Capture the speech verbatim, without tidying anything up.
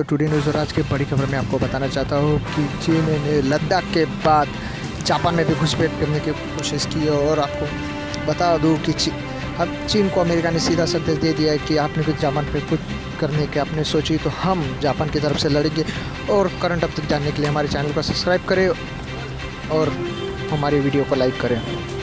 Today news और आज की बड़ी खबर में आपको बताना चाहता हूँ कि चीन ने लद्दाख के बाद जापान में भी घुसपैठ करने की कोशिश की है। और आपको बता दूँ कि ची, अब चीन को अमेरिका ने सीधा संदेश दे दिया है कि आपने कुछ जापान पे कुछ करने के आपने सोची तो हम जापान की तरफ से लड़ेंगे। और करंट अपडेट जानने के लिए हमारे चैनल को सब्सक्राइब करें और हमारी वीडियो को लाइक करें।